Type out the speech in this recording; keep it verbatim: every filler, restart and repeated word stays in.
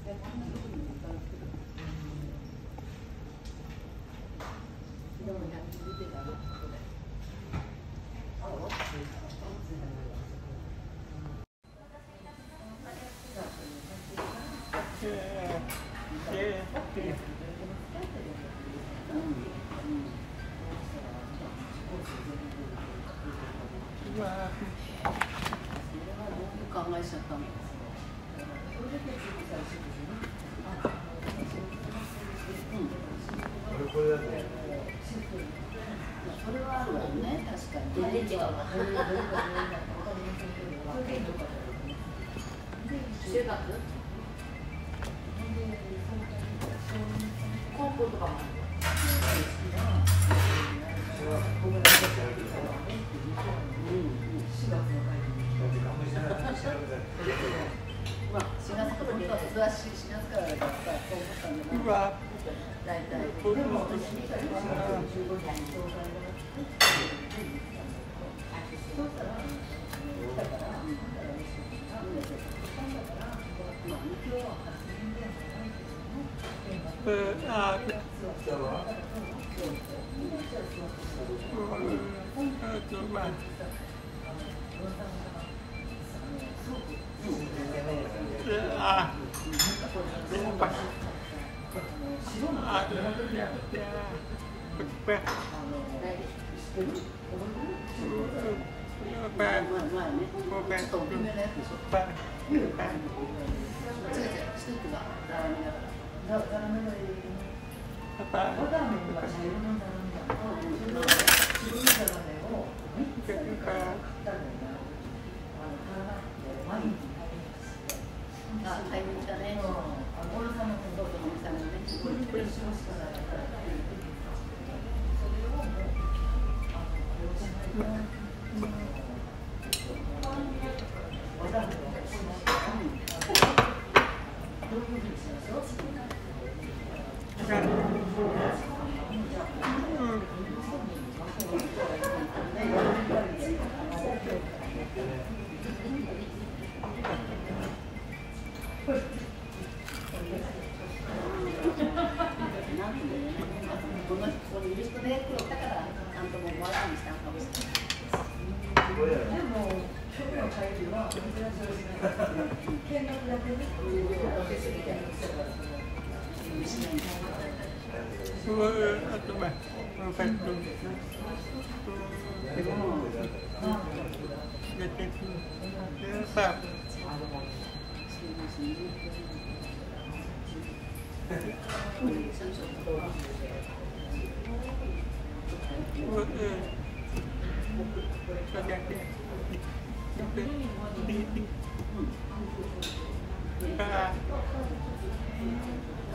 考えちゃったの。それはあるわよね、確かに。全然違うわ。中学？高校とかもある。まあ、しがつから本当は普通はしがつからだからさ、そう思ったんだけど、大体。 ああ、買いに来たね。おろさんのことを見たのね。これこれしましたから。この人にいる人で黒だからちゃんともう笑いにしたのかもしれない。でも初期の会議は珍しい見学だけね。 あ